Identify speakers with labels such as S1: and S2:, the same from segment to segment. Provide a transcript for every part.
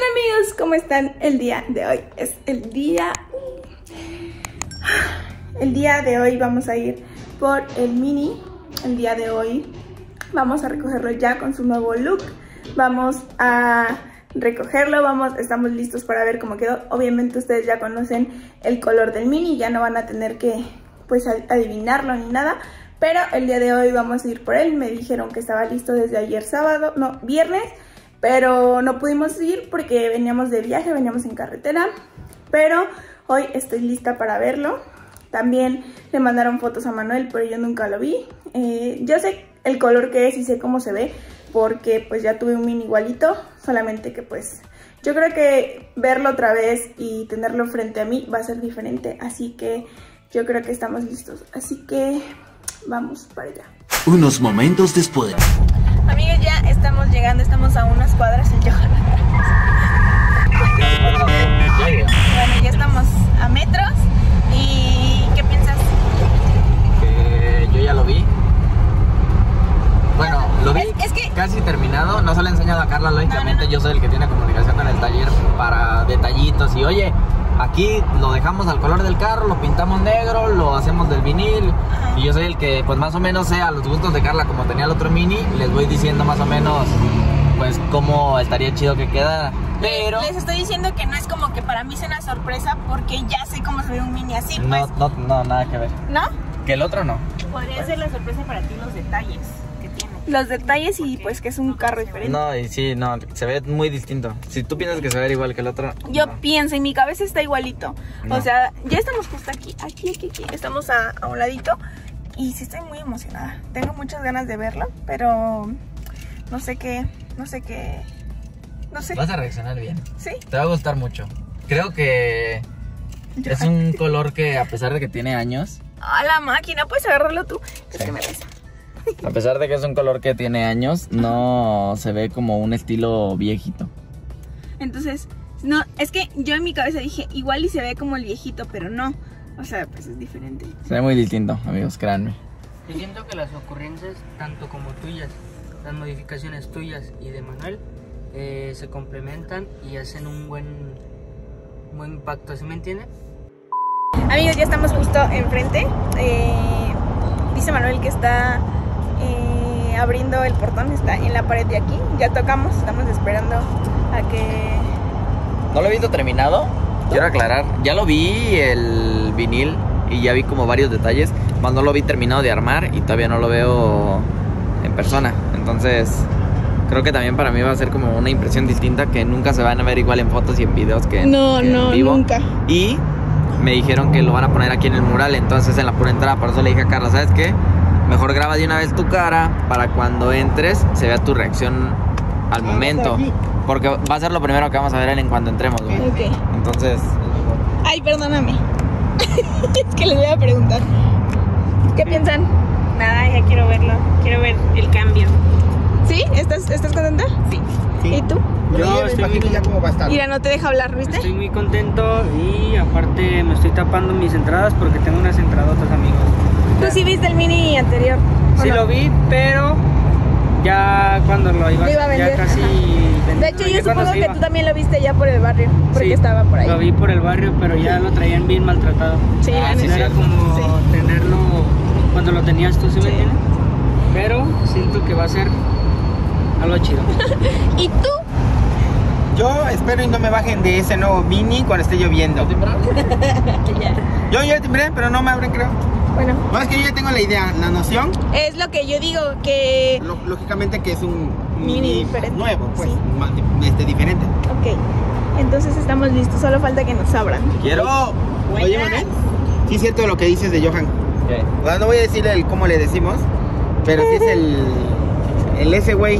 S1: amigos? ¿Cómo están el día de hoy? Es el día de hoy vamos a ir por el Mini. El día de hoy vamos a recogerlo ya con su nuevo look. Vamos a recogerlo, estamos listos para ver cómo quedó. Obviamente ustedes ya conocen el color del Mini, ya no van a tener que pues adivinarlo ni nada. Pero el día de hoy vamos a ir por él. Me dijeron que estaba listo desde ayer viernes. Pero no pudimos ir porque veníamos de viaje, veníamos en carretera. Pero hoy estoy lista para verlo. También le mandaron fotos a Manuel, pero yo nunca lo vi. Yo sé el color que es y sé cómo se ve, porque pues ya tuve un Mini igualito. Solamente que pues yo creo que verlo otra vez y tenerlo frente a mí va a ser diferente. Así que yo creo que estamos listos. Así que vamos para allá.
S2: Unos momentos después.
S1: Amigos, ya estamos llegando, estamos a unas cuadras en Johan. Bueno, ya estamos a metros. ¿Y qué piensas?
S3: Yo ya lo vi. Bueno, lo vi
S1: es que
S3: casi terminado. No se lo he enseñado a Carla, lógicamente. No. Yo soy el que tiene comunicación con el taller para detallitos. Y oye, aquí lo dejamos al color del carro, lo pintamos negro, lo hacemos del vinil. Ajá. Y yo soy el que pues más o menos sé a los gustos de Carla, como tenía el otro Mini. Les voy diciendo más o menos pues cómo estaría chido que queda. Pero
S1: les estoy diciendo que no es como que para mí sea una sorpresa, porque ya sé cómo se ve un Mini así, pues.
S3: No, nada que ver.
S1: ¿No?
S3: Que el otro no.
S1: Podría ser la sorpresa para ti los detalles que tiene. Los detalles y pues que es un carro diferente.
S3: No, y sí, no, se ve muy distinto. Si tú piensas que se ve igual que el otro.
S1: Yo pienso, en mi cabeza está igualito. No. O sea, ya estamos justo aquí. Estamos a un ladito. Y sí estoy muy emocionada. Tengo muchas ganas de verlo, pero no sé qué.
S3: Vas a reaccionar bien.
S1: ¿Sí?
S3: Te va a gustar mucho. Creo que es un color que, a pesar de que tiene años.
S1: ¡Ah, la máquina! Puedes agarrarlo tú.
S3: Sí.
S1: Es que me pesa.
S3: A pesar de que es un color que tiene años, no se ve como un estilo viejito.
S1: Entonces, no, es que yo en mi cabeza dije, igual y se ve como el viejito, pero no. O sea, pues es diferente.
S3: Se ve muy distinto, amigos, créanme.
S4: Yo siento que las ocurrencias, tanto como tuyas, las modificaciones tuyas y de Manuel, se complementan y hacen un buen impacto, ¿sí me entienden?
S1: Amigos, ya estamos justo enfrente. Dice Manuel que está abriendo el portón, está en la pared de aquí. Ya tocamos, estamos esperando a que...
S3: ¿No lo he visto terminado? Quiero aclarar, ya lo vi el vinil y ya vi como varios detalles, más no lo vi terminado de armar y todavía no lo veo en persona. Entonces creo que también para mí va a ser como una impresión distinta, que nunca se van a ver igual en fotos y en videos que en vivo.
S1: Nunca.
S3: Y me dijeron que lo van a poner aquí en el mural, entonces en la pura entrada. Por eso le dije a Carla, ¿sabes qué? Mejor graba de una vez tu cara para cuando entres se vea tu reacción al momento. Porque va a ser lo primero que vamos a ver en cuando entremos, güey.
S1: Ok.
S3: Entonces...
S1: Ay, perdóname. Es que les voy a preguntar. ¿Qué piensan? Nada, ya quiero verlo. Quiero ver el cambio. ¿Sí? ¿Estás contenta? Sí. ¿Y tú?
S4: Yo estoy muy
S5: ya cómo va a estar.
S1: Mira, no te deja hablar, ¿viste?
S4: Estoy muy contento y aparte me estoy tapando mis entradas porque tengo unas entradotas, amigos.
S1: Tú sí viste el Mini anterior.
S4: Sí lo vi, pero ya cuando lo iba
S1: a vender,
S4: ya casi
S1: de hecho, yo supongo que tú también lo viste ya por el barrio, porque sí, estaba por ahí.
S4: Lo vi por el barrio, pero ya lo traían bien maltratado.
S1: Sí,
S4: sí, era como tenerlo cuando lo tenías tú, ¿sí me entiendes? Pero siento que va a ser algo chido.
S1: ¿Y tú?
S5: Yo espero y no me bajen de ese nuevo Mini cuando esté lloviendo. Yo ya timbré, pero no me abren, creo.
S1: Bueno.
S5: No, es que yo ya tengo la idea, la noción.
S1: Es lo que yo digo, que...
S5: Lógicamente que es un Mini
S1: diferente.
S5: Nuevo, pues,
S1: sí.
S5: Diferente.
S1: Ok, entonces estamos listos, solo falta que nos abran.
S5: Quiero... Oye, Manuel, sí es cierto lo que dices de Johan.
S3: ¿Qué?
S5: Bueno, no voy a decirle cómo le decimos, pero sí es el ese güey.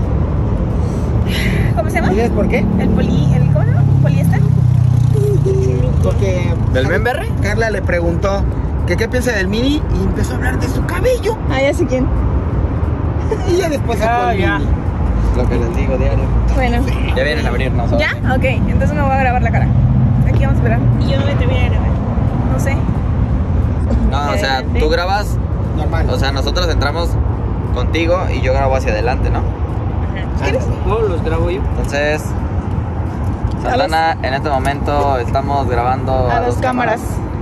S1: ¿Cómo se llama?
S5: ¿Sabes por qué?
S1: ¿Cómo no? ¿Poliéster?
S5: Porque...
S3: ¿Del Benberry?
S5: Carla le preguntó que qué piensa del Mini y empezó a hablar de su cabello.
S1: Ah, ya sé quién.
S5: Y ya después sacó el Mini.
S3: Lo que les digo diario.
S1: Bueno.
S3: Ya vienen a abrirnos.
S1: ¿Ya? Ok, entonces me voy a grabar la cara. Aquí vamos a esperar. Y yo no me atreví a grabar. No sé.
S3: No, o sea, tú grabas
S5: normal.
S3: O sea, nosotros entramos contigo y yo grabo hacia adelante, ¿no?
S1: ¿Quieres?
S4: ¿O los grabo yo?
S3: Entonces, Santana, en este momento estamos grabando
S1: a dos cámaras.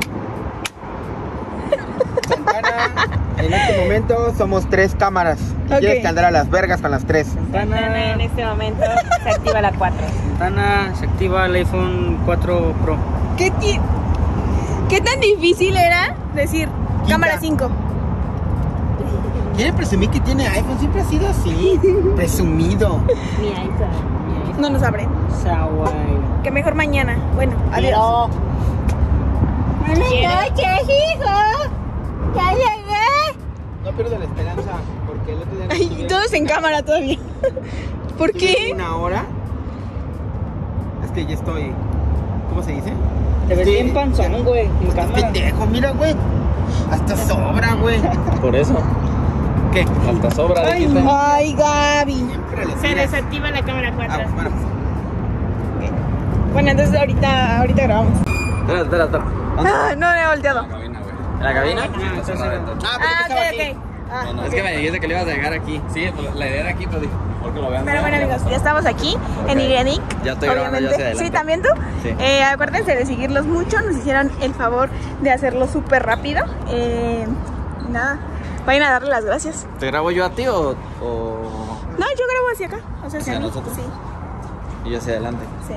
S5: Santana, en este momento somos 3 cámaras. Y
S1: Ok.
S5: quieres que andar a las vergas con las 3.
S4: Santana,
S6: En este momento se activa la 4.
S4: Santana, se activa el iPhone 4 Pro.
S1: ¿Qué tan difícil era decir cámara 5?
S5: Quiere presumir que tiene iPhone, siempre ha sido así. Presumido.
S6: Mi iPhone.
S1: No nos abren. Que mejor mañana. Bueno, adiós.
S6: Buenas noches, hijo. Ya llegué.
S5: No pierdo la esperanza, porque el otro día...
S1: Ay, todos en cámara todavía. ¿Por
S5: estuve
S1: qué?
S5: Una hora. Es que ya estoy... ¿Cómo se dice?
S4: Te ves bien panzón, güey, en
S5: Estás
S4: cámara.
S5: pendejo, mira, güey. Hasta sobra, güey.
S3: Por eso.
S5: ¿Qué?
S3: Alta sobra, dijiste.
S1: Ay, Gaby.
S5: Siempre le
S6: Se
S5: tiras.
S6: desactiva la cámara 4.
S5: Ah, bueno.
S1: Bueno, entonces ahorita grabamos.
S3: Espera.
S1: Ah, no me he volteado.
S3: ¿En la cabina?
S1: Ah, ok, ok. Ah,
S3: Es que me dijiste que le ibas a dejar aquí. Sí, la idea era aquí, pero dije, porque lo vean.
S1: Pero bueno, amigos, ya estamos aquí en Irenic.
S3: Ya estoy grabando yo hacia adelante.
S1: Sí, ¿también tú?
S3: Sí.
S1: Acuérdense de seguirlos mucho. Nos hicieron el favor de hacerlo súper rápido. Nada, vayan a darle las gracias.
S3: ¿Te grabo yo a ti o...?
S1: No, yo grabo hacia acá. O sea, hacia
S3: ¿Hacia
S1: mí.
S3: nosotros?
S1: Sí,
S3: Y yo hacia adelante.
S1: sí.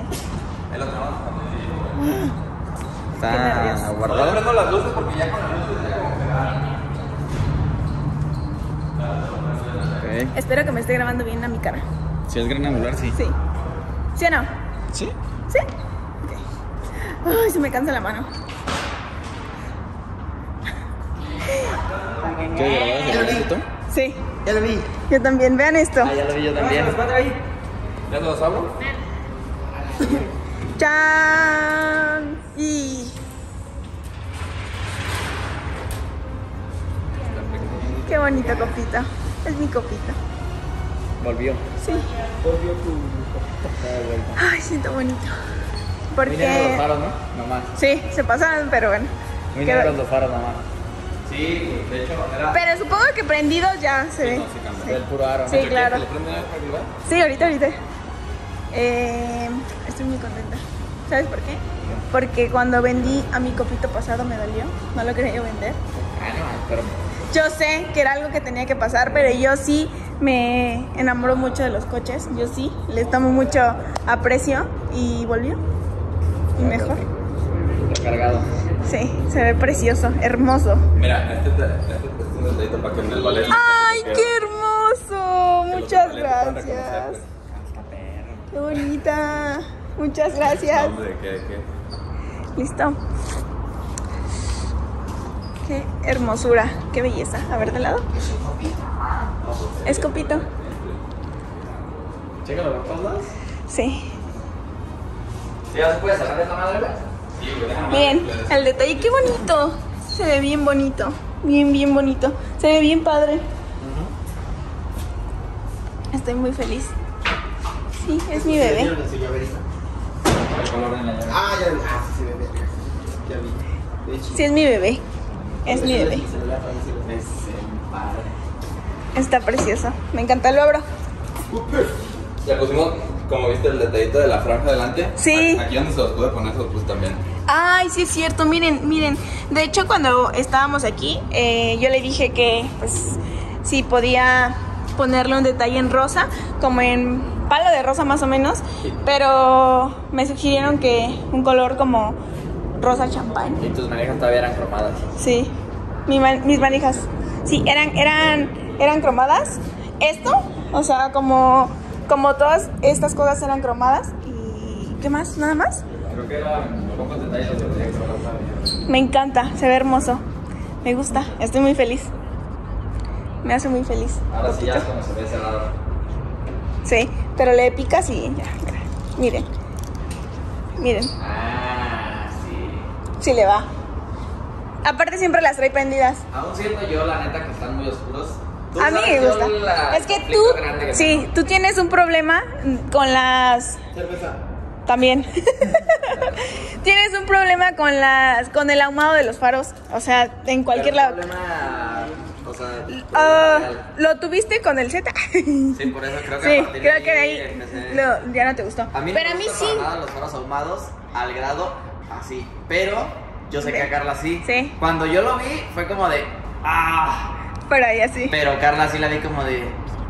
S1: Qué
S3: Está
S1: nervios.
S3: guardado. Prendo las luces porque ya con las luces Ok.
S1: Espero que me esté grabando bien a mi cara.
S3: Si es gran angular, sí.
S1: Sí. ¿Sí o no?
S3: ¿Sí?
S1: ¿Sí? Ok. Ay, se me cansa la mano.
S3: ¿Qué grababas el tú?
S1: Sí,
S5: Ya lo vi.
S1: yo también. Vean esto.
S3: Ah, ya lo vi yo también. ¿Ya los abro?
S1: ¡Chan! Y... Qué bonita copita. Es mi copita.
S3: Volvió.
S1: Sí.
S3: Está de vuelta.
S1: Ay, siento bonito.
S3: Muy negros los
S1: Porque...
S3: faros, ¿no? Nomás.
S1: Sí, se pasaron, pero bueno.
S3: Muy
S1: Qué
S3: negros
S1: bueno.
S3: los faros, nomás. Sí, de hecho, era...
S1: Pero supongo que prendidos ya se ve.
S3: Del puro aro.
S1: Sí, claro.
S3: ¿Le prenden para que lo vean?
S1: Sí, ahorita. Estoy muy contenta. ¿Sabes por qué? Porque cuando vendí a mi copito pasado me dolió. No lo quería vender.
S3: Ah, no, pero...
S1: Yo sé que era algo que tenía que pasar, pero yo sí me enamoro mucho de los coches. Yo sí les tomo mucho aprecio y volvió. Y mejor.
S3: Recargado.
S1: Sí, se ve precioso, hermoso.
S7: Mira, este es un detallito para que en el ballet.
S1: ¡Ay, qué hermoso! Muchas gracias. Qué bonita. Muchas gracias.
S7: Hombre, ¿qué?
S1: Listo. Qué hermosura, qué belleza. A ver, de lado. ¿Es copito?
S3: Chécalo, ¿me pasas?
S1: Sí.
S3: ¿Sí ya se puede cerrar esta madre, güey?
S1: Miren, el detalle, qué bonito. Se ve bien bonito. Bien bonito. Se ve bien padre. Estoy muy feliz. Sí, es mi bebé.
S3: El color en la llave.
S5: Ah, ya vi. Ah, sí, bebé. Ya vi. De hecho,
S1: Sí, es mi bebé. Es mi bebé.
S5: el celular, a ver si lo ves.
S1: Está precioso. Me encanta el logro.
S7: Ya pusimos, como viste, el detallito de la franja delante.
S1: Sí.
S7: Aquí donde se los pude poner, se los puse también.
S1: Ay, sí es cierto, miren. De hecho, cuando estábamos aquí, yo le dije que, pues, si podía ponerle un detalle en rosa, como en palo de rosa más o menos, pero me sugirieron que un color como rosa champán.
S3: Y tus manijas todavía eran cromadas.
S1: Sí, mis manijas, sí, eran cromadas. Esto, o sea, como todas estas cosas eran cromadas. ¿Y qué más? ¿Nada más?
S3: Creo que eran pocos detalles los que tenía que trabajar.
S1: Me encanta, se ve hermoso. Me gusta, estoy muy feliz. Me hace muy feliz.
S3: Ahora sí ya es como se ve cerrado.
S1: Sí, pero le picas y ya. Miren.
S3: Ah, sí.
S1: Sí le va. Aparte siempre las trae prendidas.
S3: Aún siento yo, la neta, que están muy oscuros. Tú
S1: A mí
S3: sabes
S1: me
S3: yo
S1: gusta.
S3: la
S1: Es que
S3: conflicto
S1: tú,
S3: grande que
S1: sí,
S3: tengo.
S1: tú tienes un problema con las...
S5: Cerveza.
S1: También. Tienes un problema con el ahumado de los faros. O sea, en cualquier
S3: Pero
S1: lado.
S3: el problema, o sea,
S1: ¿lo tuviste con el Z?
S3: sí, por eso creo que
S1: Sí,
S3: a partir
S1: creo que de
S3: ahí
S1: ahí
S3: empecé.
S1: ya no te gustó.
S3: A mí
S1: Pero
S3: no
S1: a
S3: me
S1: mí
S3: gusta
S1: sí.
S3: para nada los faros ahumados al grado así, pero yo sé que a Carla sí.
S1: Sí.
S3: Cuando yo lo vi fue como de
S1: Pero ahí así.
S3: pero Carla sí la vi como de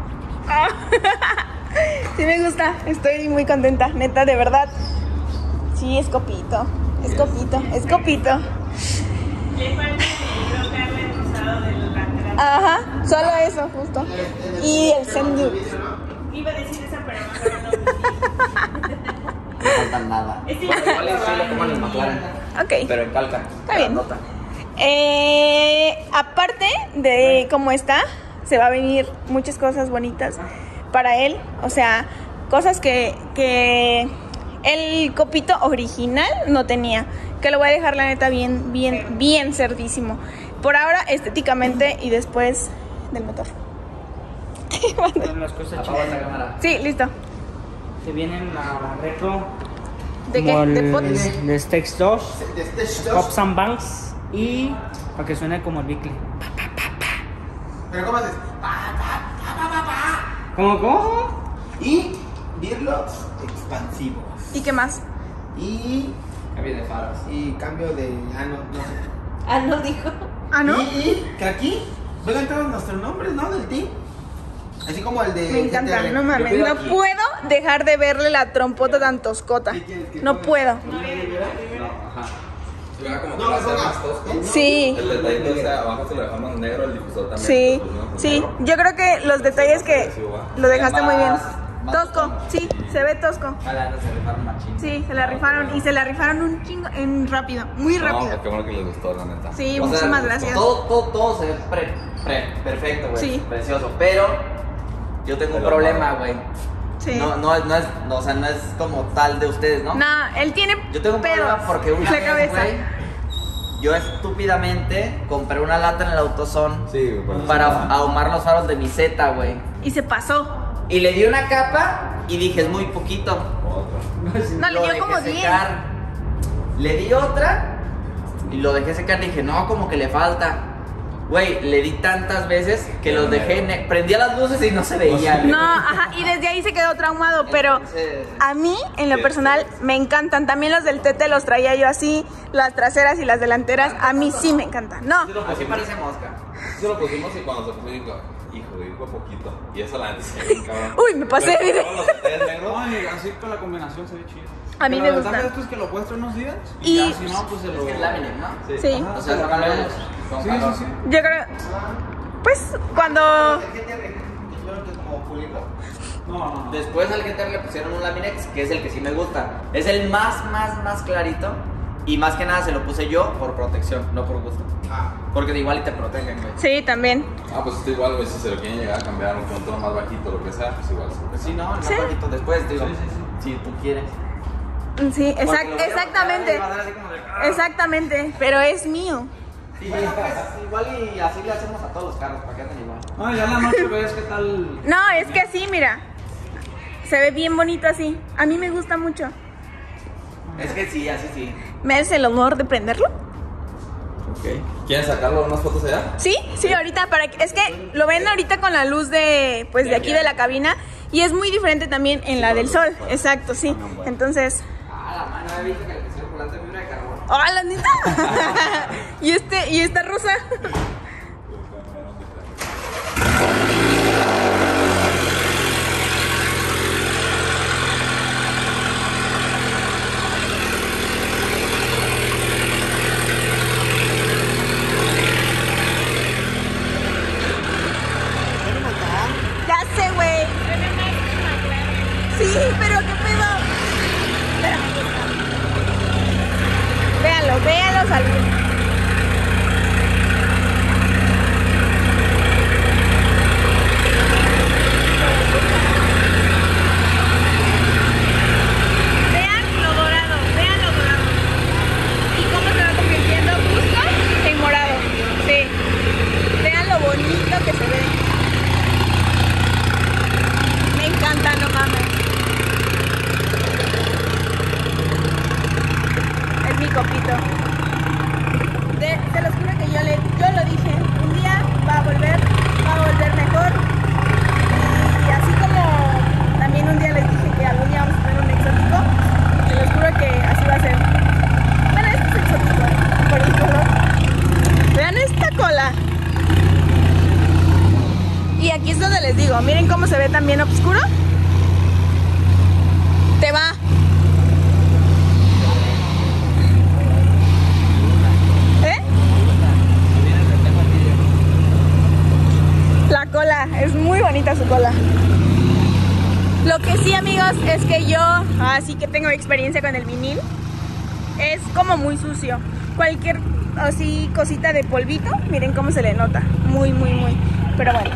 S1: Sí me gusta, estoy muy contenta, neta, de verdad. Sí, es copito, es copito, es copito.
S6: Le falta el Carla el rosado de los laterales.
S1: Ajá, solo eso, justo. Y el Zendu.
S6: Iba a decir esa, pero mejor no.
S3: no faltan nada.
S6: Este
S3: Bueno,
S6: ya
S3: igual y sí lo pongo en el McLaren,
S1: Ok,
S3: pero en calca.
S1: Está bien.
S3: Nota.
S1: aparte de cómo está, se va a venir muchas cosas bonitas para él. O sea, cosas que el copito original no tenía. Que lo voy a dejar la neta bien cerdísimo. Por ahora estéticamente y después del motor.
S4: Son las cosas
S3: Apaga esa
S4: chidas.
S3: cámara.
S1: Sí, listo.
S4: Que vienen la retro.
S1: ¿De qué?
S4: como
S1: ¿De
S4: el-
S1: pots?
S4: de Stex 2, Pops and Banks y para que suene como el Bickley.
S5: Pero ¿cómo haces?
S4: ¿Cómo?
S5: Y birlos expansivos.
S1: ¿Y qué más?
S5: Y
S3: Cambio de faros.
S5: cambio de... no sé.
S6: Ah, no dijo.
S1: Ah, ¿no?
S5: Y que aquí vengan todos nuestros nombres, ¿no? Del team. Así como el de...
S1: Me encanta,
S5: GTR.
S1: no mames.
S3: pido
S1: No
S3: aquí.
S1: puedo dejar de verle la trompota tan toscota. No puedo.
S3: No, ajá.
S7: Si hubiera como que lo hacer más tosco.
S1: Sí.
S7: El detallito ese abajo se lo dejamos negro, el difusor también.
S1: Sí,
S7: pues, ¿no? Pues,
S1: sí.
S7: negro.
S1: Yo creo que los detalles que lo dejaste muy bien.
S3: Más
S1: Tosco, sí, se ve tosco.
S3: Ojalá no se rifaron machín.
S1: Sí, se la rifaron y se la rifaron un chingo en rápido, muy
S7: No,
S1: rápido.
S7: pues qué bueno que les gustó, la neta.
S1: Sí,
S3: O sea,
S1: muchísimas gracias.
S3: Todo se ve perfecto, güey.
S1: Sí.
S3: Precioso. Pero yo tengo un
S7: Pero
S3: problema,
S7: no.
S3: güey.
S1: Sí.
S3: No es como tal de ustedes, ¿no?
S1: No, él tiene
S3: Yo tengo un
S1: pedos
S3: problema porque una
S1: en la
S3: vez,
S1: cabeza.
S3: güey, yo estúpidamente compré una lata en el AutoZone
S7: Sí, güey,
S3: para ahumar los faros de mi Z, güey.
S1: Y se pasó.
S3: Y le di una capa y dije, es muy poquito.
S1: No, le
S3: Lo
S1: dio
S3: dejé
S1: como 10.
S3: secar. Le di otra y lo dejé secar. Dije, no, como que le falta. Güey, le di tantas veces que los dejé. Prendía las luces y no se veían.
S1: No, ajá, y desde ahí se quedó traumado, pero
S3: Entonces,
S1: a mí, en lo personal, me encantan. También los del Tete los traía yo así, las traseras y las delanteras, a mí sí me encantan. No,
S3: así parece mosca.
S7: Sí lo pusimos y cuando se puso dijo, dijo poquito. Y eso la neta se ve bien cabrón.
S1: Uy, me pasé.
S7: Pero todos los detalles negros.
S8: Ay, así con la combinación se ve chido.
S1: A mí
S8: Pero
S1: me
S8: la ventaja de
S1: gusta.
S8: esto es que lo puedes traer unos días
S1: Y-
S8: y ya, si no, pues se lo...
S3: Es que es lámina, ¿no?
S1: Sí,
S8: Ajá,
S3: O sea, son calores. Son
S8: Sí,
S3: calor.
S8: sí, sí.
S1: yo creo, pues cuando...
S8: No.
S3: Después al GTR le pusieron un Laminex, que es el que sí me gusta. Es el más clarito. Y más que nada se lo puse yo por protección, no por gusto. Porque de igual y te protegen, güey.
S1: Sí, también.
S7: Ah, pues está igual, güey. Si se lo quieren llegar a cambiar un control más bajito, lo que sea, pues igual.
S3: Sí, no, el más
S1: Sí.
S3: bajito después, digo. Si tú quieres.
S1: Sí,
S3: Porque lo voy a voltear
S1: exactamente.
S3: y va a ser así como de-
S1: Exactamente, pero es mío.
S3: Sí, bueno, pues igual y así le hacemos a todos los carros para que anden igual.
S8: No, ya en la noche ves qué tal...
S1: No, es que así, mira. Se ve bien bonito así. A mí me gusta mucho.
S3: Es que sí, así sí.
S1: ¿Me das el honor de prenderlo?
S7: ¿Quieren sacarlo unas fotos allá?
S1: Sí, sí, ahorita para que, es que lo ven ahorita con la luz de pues de aquí de la cabina y es muy diferente también en la del sol. Exacto, sí. Entonces,
S3: La mano he visto que le pusieron volante fibra de carbón.
S1: ¡oh, la neta! y esta rosa. Ya sé, güey. Sí, pero qué pedo. Véanlo salir. Vean lo dorado. Y cómo se va convirtiendo justo en morado. Sí. Vean lo bonito que se ve. Me encanta, no mames. Es mi copito. Te los juro que yo lo dije. Un día va a volver que yo así que tengo experiencia con el vinil. Es como muy sucio. Cualquier así cosita de polvito, miren cómo se le nota. Muy, muy, muy. Pero bueno.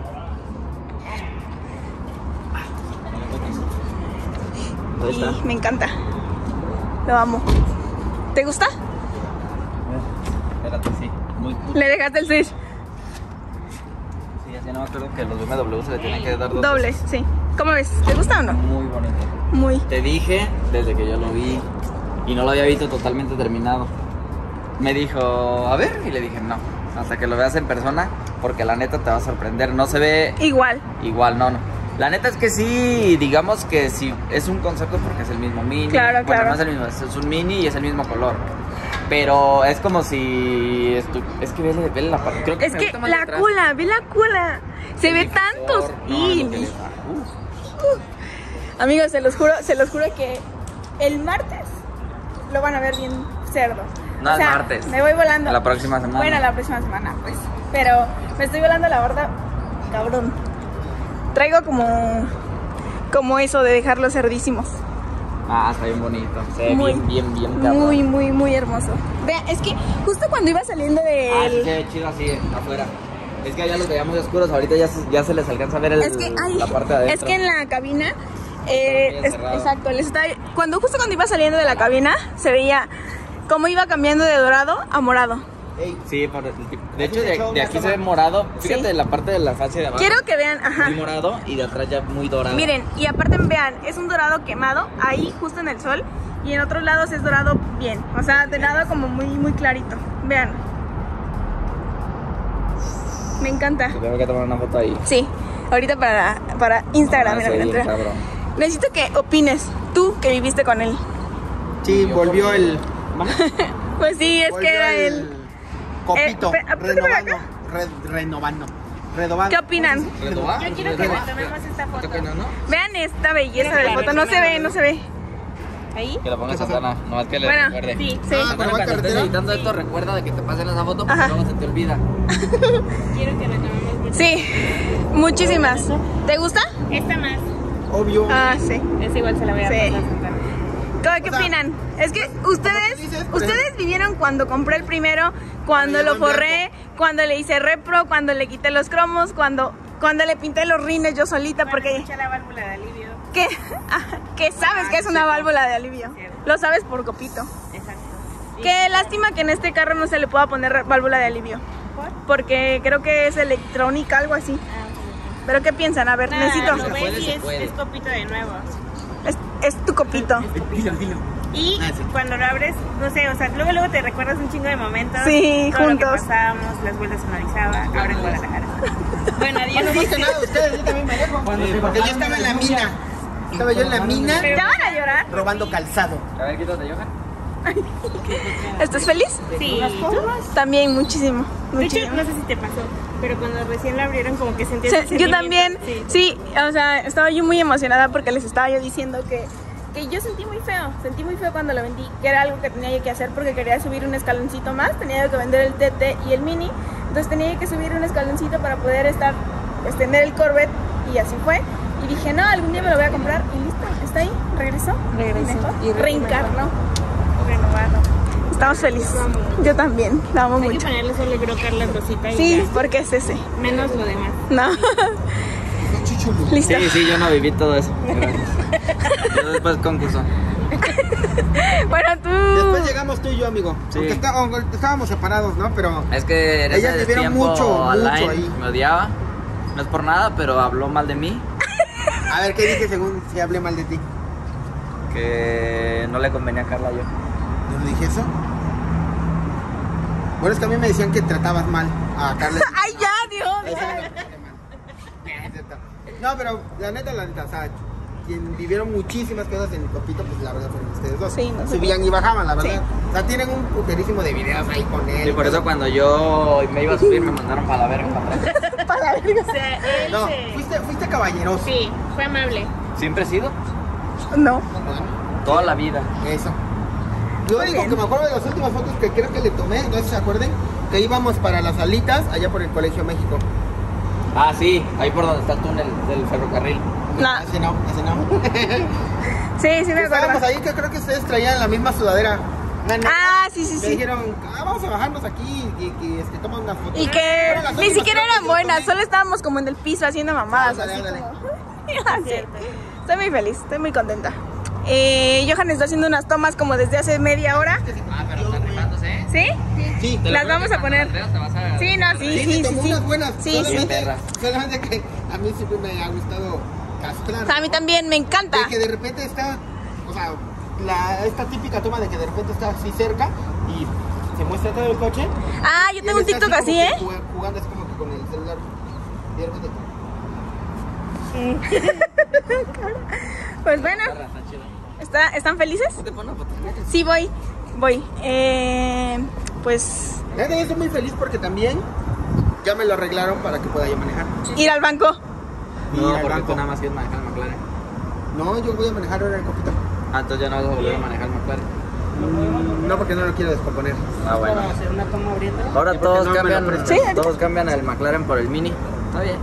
S1: Y me encanta. Lo amo. ¿Te gusta?
S3: Espérate, sí. Muy cool.
S1: Le dejaste el switch.
S3: Sí, ya no me acuerdo que los BMW se le tienen que dar dos
S1: Dobles, sí. ¿Cómo ves? ¿Te gusta o no?
S3: Muy bonito.
S1: Muy.
S3: Te dije desde que yo lo vi y no lo había visto totalmente terminado. Me dijo, a ver, y le dije no, hasta que lo veas en persona, porque la neta te va a sorprender. No se ve
S1: Igual.
S3: igual, no. La neta es que sí, digamos que sí, es un concepto porque es el mismo mini.
S1: Claro,
S3: bueno,
S1: claro.
S3: no es el mismo, es un mini y es el mismo color. Pero es como si... Es que vele la parte. Creo que
S1: Es
S3: me
S1: que
S3: gusta más
S1: la
S3: detrás.
S1: cola, ve la cola. Se
S3: El
S1: ve
S3: difusor,
S1: tantos.
S3: no,
S1: Y
S3: lo que le da.
S1: amigos, se los juro que el martes lo van a ver bien cerdo.
S3: No, el martes.
S1: Me voy volando.
S3: La próxima semana.
S1: Bueno, la próxima semana, pues. Pero me estoy volando la borda, cabrón. Traigo como eso de dejarlos cerdísimos.
S3: Ah, está bien bonito. Se ve
S1: Muy,
S3: bien cabrón.
S1: Muy, muy, muy hermoso. Vean, es que justo cuando iba saliendo
S3: Ah, sí
S1: del...
S3: se ve chido así, afuera. Es que allá los veíamos oscuros, ahorita ya se les alcanza a ver
S1: Es que,
S3: la parte de adentro.
S1: es que en la cabina,
S3: bien cerrado.
S1: exacto, justo cuando iba saliendo de la cabina, se veía cómo iba cambiando de dorado a morado.
S3: Sí, de hecho de aquí se ve morado. Fíjate
S1: Sí.
S3: la parte de la fase de abajo.
S1: Quiero que vean, ajá.
S3: Muy morado y de atrás ya muy dorado.
S1: Miren, y aparte vean, es un dorado quemado, ahí justo en el sol, y en otros lados es dorado bien, o sea, de lado como muy, muy clarito. Vean. Me encanta.
S3: Tengo que tomar una foto ahí.
S1: Sí, ahorita para Instagram. Mira,
S3: se ve
S1: mira,
S3: bien,
S1: mira.
S3: cabrón.
S1: Necesito que opines, tú que viviste con él.
S5: Sí, volvió el
S1: Pues sí, es
S5: volvió
S1: que era él.
S5: copito,
S1: apúntate por acá.
S5: renovando.
S1: ¿Qué opinan?
S3: ¿Redobá?
S6: Yo quiero que retomemos esta foto.
S1: Vean esta belleza de foto, no se ve, no se ve.
S6: Ahí.
S3: Que la pongas Santana, nomás que le
S1: Bueno,
S3: recuerde.
S1: sí, sí.
S5: Ah,
S3: Bueno, cuando estés editando esto, recuerda de que te pasen esa foto porque
S1: Ajá.
S3: luego se te olvida.
S6: Quiero que retomemos mucho.
S1: Sí, muchísimas. ¿Te gusta?
S6: Esta más.
S5: Obvio.
S1: Ah, sí.
S6: Es igual, se la voy a
S1: Sí.
S6: pasar a Santana.
S1: ¿Qué
S5: O sea,
S1: opinan? Es que ustedes,
S5: dices, por
S1: ustedes vivieron cuando compré el primero, cuando lo
S5: llegó en
S1: forré, cuando le hice repro, cuando le quité los cromos, cuando le pinté los rines yo solita, porque
S6: Escucha la válvula de alivio.
S1: que, que sabes que es una válvula de alivio. Lo sabes por copito.
S6: Exacto.
S1: Qué lástima que en este carro no se le pueda poner válvula de alivio. Porque creo que es electrónica, algo así. ¿Pero qué piensan? A ver, necesito.
S6: Lo ves
S3: puede,
S6: y
S3: se puede.
S6: es copito de nuevo.
S1: Es tu copito.
S6: Y cuando lo abres, no sé, o sea, luego te recuerdas un chingo de momentos.
S1: Sí,
S6: todo
S1: juntos.
S6: Lo que pasábamos, las vueltas en Orizaba, ahora en Guadalajara. Bueno, adiós.
S5: No pasa nada, ustedes, yo también me dejo. Porque yo estaba en la mina. Estaba yo en la mina
S1: ¿Ya van a llorar?
S5: robando calzado.
S3: A ver, quítate, Johan.
S1: ¿Estás feliz?
S6: Sí.
S1: También, muchísimo.
S6: De hecho,
S1: Muchísimo.
S6: no sé si te pasó, pero cuando recién la abrieron como que sentías ese
S1: Yo
S6: sentimiento.
S1: también, sí, o sea, estaba yo muy emocionada porque les estaba yo diciendo que yo sentí muy feo cuando lo vendí, que era algo que tenía yo que hacer porque quería subir un escaloncito más, tenía yo que vender el TT y el Mini, entonces tenía yo que subir un escaloncito para poder tener el Corvette, y así fue, y dije, no, algún día me lo voy a comprar, y listo, está ahí, regresó,
S6: Y
S1: reencarnó,
S6: renovado.
S1: estamos felices, yo también, la amo
S6: Hay que
S1: mucho,
S6: ponerle solo brocar la rosita y
S1: sí,
S6: ya.
S1: porque es ese,
S6: Menos lo demás.
S1: no, listo.
S3: Sí, yo no viví todo eso. Yo después concurso.
S1: Bueno, tú.
S5: Después llegamos tú y yo, amigo.
S3: Sí.
S5: Aunque estábamos separados, ¿no? Pero
S3: Es que en ese
S5: ellas vivieron
S3: tiempo
S5: mucho
S3: Alain
S5: ahí.
S3: me odiaba. No es por nada, pero habló mal de mí.
S5: A ver, ¿qué dije según si hablé mal de ti?
S3: Que no le convenía a Carla yo.
S5: ¿No le dije eso? Bueno, es que a mí me decían que tratabas mal a Carla.
S1: Ay, ya, Dios.
S5: Eso era lo que traté mal. Es cierto. No, pero la neta, o sea, quien vivieron muchísimas cosas en el copito, pues la verdad fueron ustedes dos.
S1: Sí, nosotros.
S5: Subían y bajaban, la verdad.
S1: Sí.
S5: O sea, tienen un puterísimo de videos ahí con él.
S3: Y por eso cuando yo me iba a subir me mandaron para la verga para atrás.
S6: O sea, él
S5: No,
S6: se...
S5: fuiste caballeroso.
S6: Sí, fue amable.
S3: Siempre he sido.
S1: No.
S3: Toda la vida.
S5: Eso. Lo único que me acuerdo de las últimas fotos que creo que le tomé, no sé si se acuerden, que íbamos para las alitas allá por el Colegio México.
S3: Ah, sí, ahí por donde está el túnel del ferrocarril.
S1: No.
S5: Ese no.
S1: Sí, sí me
S5: Estábamos
S1: acuerdo.
S5: ahí que creo que ustedes traían la misma sudadera.
S1: Ah, sí, sí,
S5: Me
S1: sí.
S5: dijeron, vamos a bajarnos aquí y toman unas fotos.
S1: Y que
S5: Fueron las
S1: ni
S5: últimas
S1: siquiera
S5: fotos
S1: eran
S5: que yo
S1: buenas,
S5: tomé.
S1: solo estábamos como en el piso haciendo mamadas.
S5: Ándale,
S1: Así
S5: ándale.
S1: como... Sí. Estoy muy feliz, estoy muy contenta. Johan está haciendo unas tomas como desde hace media hora.
S3: Ah, pero están rifándose, ¿eh?
S1: ¿Sí?
S5: Sí,
S3: Te lo
S1: Las
S3: juro
S1: vamos
S3: que
S1: a poner.
S3: cuando las veas te vas a-
S1: Sí, no, sí,
S5: tomó
S1: sí.
S5: unas buenas.
S1: Sí,
S3: sí. Perra.
S5: Solamente que a mí siempre me ha gustado castrar.
S1: O sea, a mí también me encanta.
S5: De que de repente está, o sea, esta típica toma de que de repente está así cerca y se muestra todo el coche.
S1: Ah, yo
S5: y
S1: tengo un
S5: él está
S1: TikTok
S5: como
S1: así,
S5: que
S1: ¿eh?
S5: Jugando así como que con el celular. Y de repente,
S1: Pues bueno, ¿están felices? Sí, voy. Pues
S5: yo estoy muy feliz porque también ya me lo arreglaron para que pueda yo manejar.
S1: ir al banco.
S5: Ir
S3: No,
S5: al
S3: porque
S5: banco.
S3: tú nada más quieres manejar el McLaren.
S5: No, yo voy a manejar ahora el copito.
S3: Ah, entonces ya no vas a volver a manejar el McLaren.
S5: No, porque no lo quiero descomponer.
S3: Ah, bueno.
S4: Vamos a hacer una toma ahorita.
S3: Ahora
S5: Sí, porque
S3: todos
S5: no me lo
S3: cambian,
S5: prestan.
S1: Sí, ahorita.
S3: todos cambian el McLaren por el Mini. Está bien.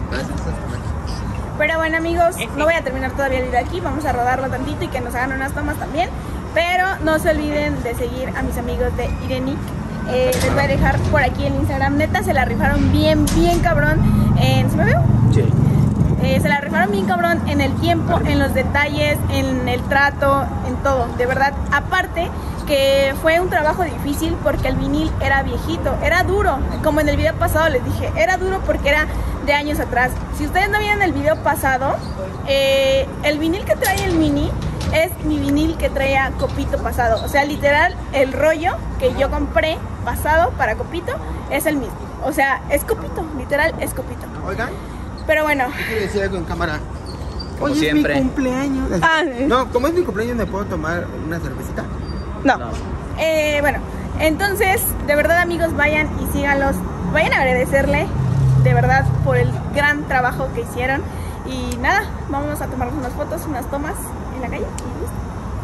S1: Pero bueno, amigos, no voy a terminar todavía el video aquí. Vamos a rodarlo tantito y que nos hagan unas tomas también. Pero no se olviden de seguir a mis amigos de Irenic. Les voy a dejar por aquí el Instagram. Neta, se la rifaron bien cabrón. ¿Se me veo?
S3: Sí.
S1: Se la rifaron bien cabrón en el tiempo, en los detalles, en el trato, en todo, de verdad. Aparte que fue un trabajo difícil porque el vinil era viejito, era duro, como en el video pasado les dije, era duro porque era de años atrás. Si ustedes no vieron el video pasado, el vinil que trae el Mini es mi vinil que traía Copito pasado. O sea, literal, el rollo que yo compré pasado para Copito es el mismo. O sea, es Copito, literal, es Copito.
S5: Oigan,
S1: Pero bueno,
S5: quiero decir algo en cámara.
S3: Como
S5: Hoy
S3: siempre.
S5: es mi cumpleaños.
S1: Ah,
S5: No, como es mi cumpleaños, ¿me puedo tomar una cervecita?
S1: no.
S3: No.
S1: Bueno, entonces, de verdad, amigos, vayan y síganlos. Vayan a agradecerle, de verdad, por el gran trabajo que hicieron. Y nada, vamos a tomarnos unas fotos, unas tomas en la calle. Y listo.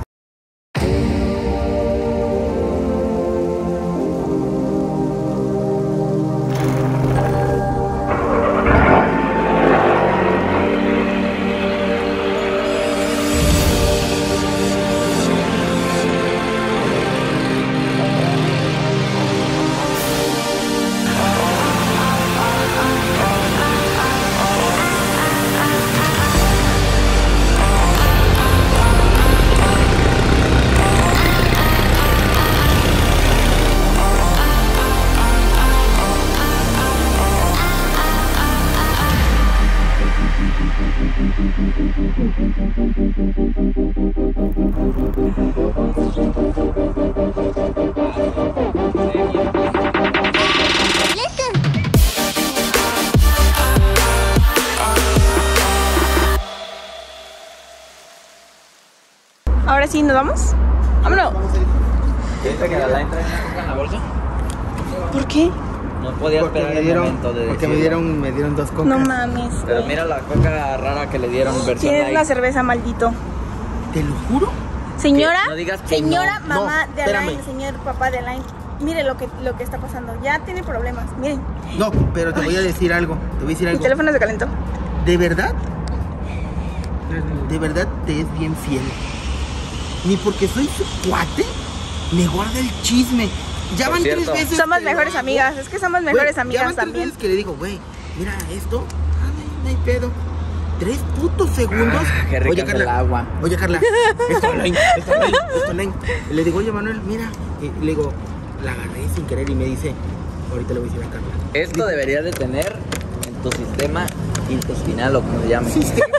S1: Ahora sí, ¿nos vamos? Vámonos.
S3: ¿Viste que la line trae en la bolsa?
S1: ¿Por qué?
S3: No podía
S5: Porque
S3: esperar
S5: me
S3: el
S5: dieron,
S3: momento de
S5: porque
S3: decirlo.
S5: me dieron dos cocas.
S1: No mames.
S3: Pero mira la coca rara que le dieron versión
S1: Tienes
S3: light.
S1: la cerveza, maldito.
S5: Te lo juro.
S1: Señora,
S3: Que no digas que
S1: señora
S3: no.
S1: mamá
S5: No,
S1: de Alain,
S5: espérame.
S1: señor papá de Alain, mire lo que está pasando. Ya tiene problemas, miren.
S5: No, pero te voy a decir algo. Te voy a decir
S1: Mi
S5: algo.
S1: teléfono se calentó.
S5: ¿De verdad? ¿De verdad te es bien fiel? Ni porque soy su cuate, me guarda el chisme. Ya
S3: Por
S5: van
S3: cierto.
S5: 3 veces.
S1: Somos
S5: que lo
S1: mejores
S5: hago.
S1: amigas, es que somos
S5: Güey,
S1: mejores
S5: ya
S1: amigas
S5: van 3
S1: también.
S5: veces que le digo, güey, mira esto. No hay pedo. 3 putos segundos.
S3: Qué rica es el agua.
S5: Oye, Carla. Esto online. Y le digo, oye, Manuel, mira. Y le digo, la agarré sin querer y me dice, ahorita le voy a decir a Carla.
S3: Esto deberías de tener en tu sistema intestinal o como se llame.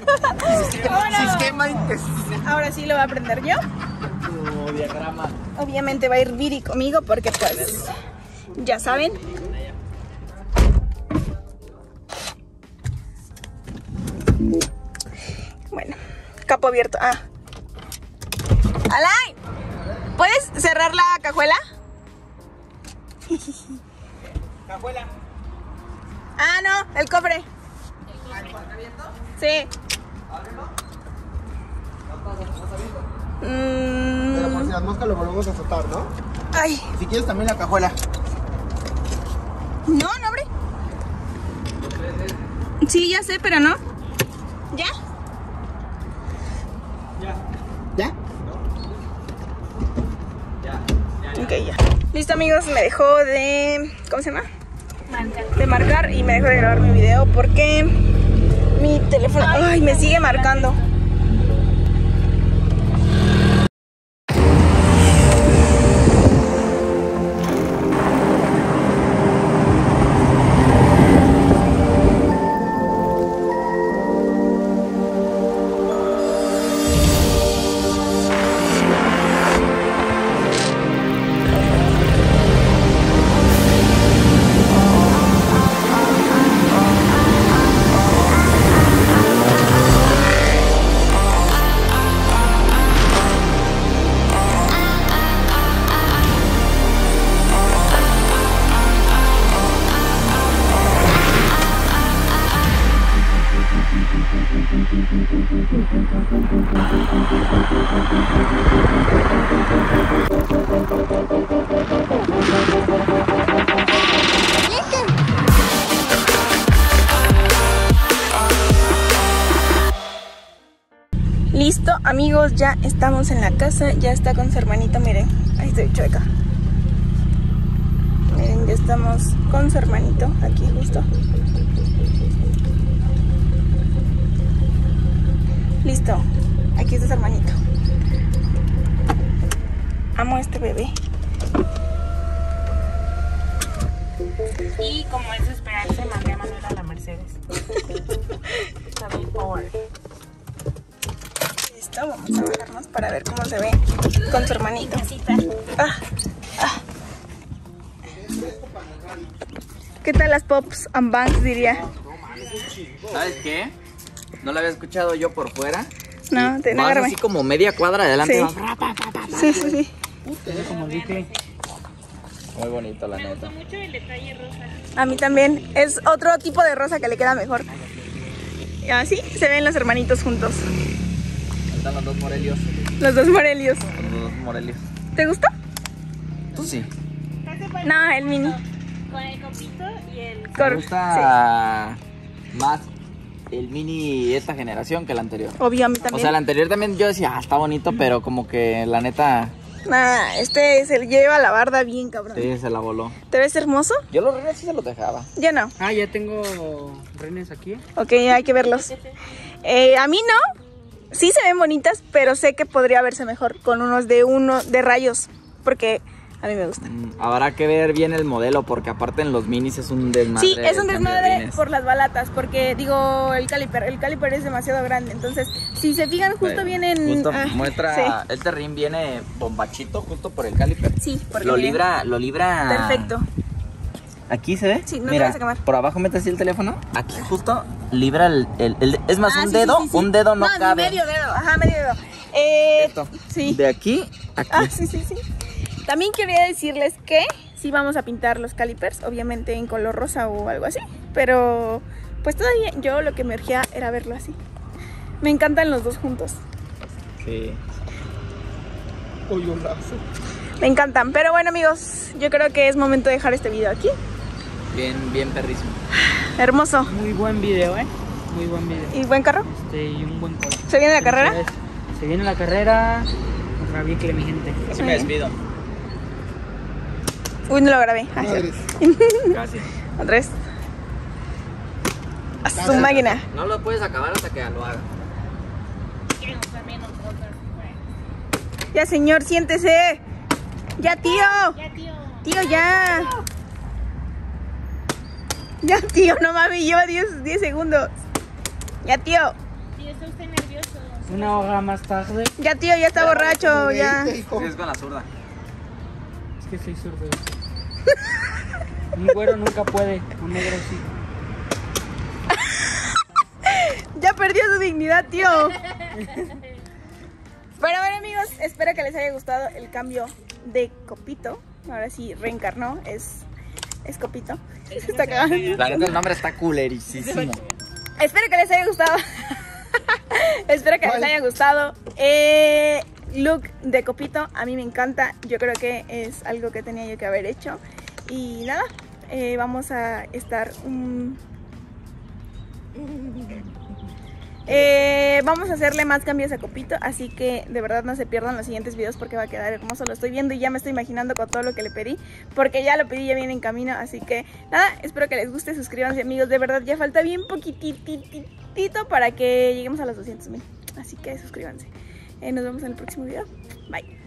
S5: Sistema intestinal.
S1: Ahora sí lo voy a aprender yo.
S3: Tu diagrama.
S1: Obviamente va a ir Viri conmigo porque pues, ya saben. Bueno, capo abierto. Ah. Alain, ¿puedes cerrar la cajuela?
S5: Cajuela.
S1: Ah, no, el cofre. Sí.
S5: Pero por si las moscas lo volvemos a azotar, ¿no?
S1: Ay,
S5: Si quieres también la cajuela.
S1: no abre. Sí, ya sé, pero no. ¿Ya? Listo, amigos, me dejó de... ¿cómo se llama? De marcar y me dejó de grabar mi video porque mi teléfono... ¡Ay! Me sigue marcando. Listo, amigos, ya estamos en la casa. Ya está con su hermanito, miren. Ahí estoy chueca. Miren, ya estamos con su hermanito aquí justo. Listo, aquí está su hermanito. Amo a este bebé.
S6: Y como es de esperarse, mandé a Manuel a la Mercedes. Está bien power.
S1: Listo, vamos a bajarnos para ver cómo se ve con su hermanito. ¿Qué tal las pops and bangs, diría?
S3: ¿Sabes qué? No la había escuchado yo por fuera.
S1: No, te
S3: vas
S1: agárrame.
S3: así como media cuadra adelante.
S1: Sí. Sí.
S4: Como dije.
S3: Muy bonito, la neta.
S6: Mucho el detalle rosa.
S1: A mí también. Es otro tipo de rosa que le queda mejor. Y así se ven los hermanitos juntos.
S3: Están los dos Morelios.
S1: Los dos Morelios.
S3: Los dos Morelios.
S1: ¿Te gustó?
S3: Tú sí.
S1: No, el mini.
S6: Con el copito y el...
S3: Me gusta más el mini esta generación que el anterior.
S1: Obvio, a mí también.
S3: O sea, el anterior también yo decía, está bonito, pero como que la neta...
S1: Nah, este se lleva la barda bien, cabrón.
S3: Sí, se la voló.
S1: ¿Te ves hermoso?
S3: Yo los renes sí se los dejaba.
S1: Yo no.
S4: Ah, ya tengo renes aquí.
S1: Ok, hay que verlos. A mí no. Sí se ven bonitas, pero sé que podría verse mejor con unos de rayos. Porque a mí me gustan.
S3: Habrá que ver bien el modelo, porque aparte en los minis es un desmadre.
S1: Sí, es un
S3: el cambio de
S1: desmadre
S3: rines.
S1: por las balatas, porque digo, el caliper es demasiado grande, entonces si se fijan justo
S3: Sí,
S1: vienen...
S3: Justo
S1: ah,
S3: muestra,
S1: sí.
S3: este rim viene bombachito justo por el caliper.
S1: Sí, porque
S3: Lo
S1: miren,
S3: libra.
S1: perfecto.
S3: Aquí se ve.
S1: Sí, no te
S3: mira,
S1: vas a quemar.
S3: por abajo metes así el teléfono. Aquí justo libra es más,
S1: Ah,
S3: un
S1: sí,
S3: dedo,
S1: sí, sí, sí.
S3: un dedo no
S1: ni
S3: cabe.
S1: medio dedo, ajá, medio dedo.
S3: Esto.
S1: Sí.
S3: De aquí a aquí.
S1: Ah, sí. También quería decirles que sí vamos a pintar los calipers, obviamente en color rosa o algo así, pero pues todavía yo lo que me urgía era verlo así. Me encantan los dos juntos.
S3: Sí.
S1: Me encantan, pero bueno, amigos, yo creo que es momento de dejar este video aquí.
S3: Bien perrísimo.
S1: Hermoso.
S4: Muy buen video, Muy buen video.
S1: ¿Y buen carro?
S4: Y un buen color.
S1: ¿Se viene la carrera?
S4: Se viene la carrera. Rabicle, mi gente.
S3: Así me despido.
S1: Uy, no lo grabé. Ah,
S3: Casi.
S1: otra vez. A su máquina.
S3: No lo puedes acabar hasta que lo haga.
S6: Queremos también nosotros.
S1: Ya, señor, siéntese. Ya, tío.
S6: Ya, tío.
S1: Tío, ya. Ya, tío, no mames, lleva 10 segundos. Ya, tío.
S6: Tío, está usted nervioso.
S4: Una hora más tarde.
S1: Ya, tío, ya está borracho, ya.
S3: Sí, es con la zurda.
S4: Es que soy zurdo. Un güero nunca puede, un negro sí.
S1: Ya perdió su dignidad, tío. Bueno, amigos, espero que les haya gustado el cambio de Copito. Ahora sí reencarnó, es Copito. Se está cagando.
S3: La neta, el nombre está culerísimo.
S1: Espero que les haya gustado. Espero que les haya gustado. Look de Copito, a mí me encanta. Yo creo que es algo que tenía yo que haber hecho. Y nada, vamos a estar Vamos a hacerle más cambios a Copito, así que de verdad no se pierdan los siguientes videos porque va a quedar hermoso. Lo estoy viendo y ya me estoy imaginando con todo lo que le pedí, porque ya lo pedí, ya viene en camino. Así que nada, espero que les guste, suscríbanse amigos, de verdad ya falta bien poquitito para que lleguemos a los 200,000. Así que suscríbanse. Nos vemos en el próximo video. Bye.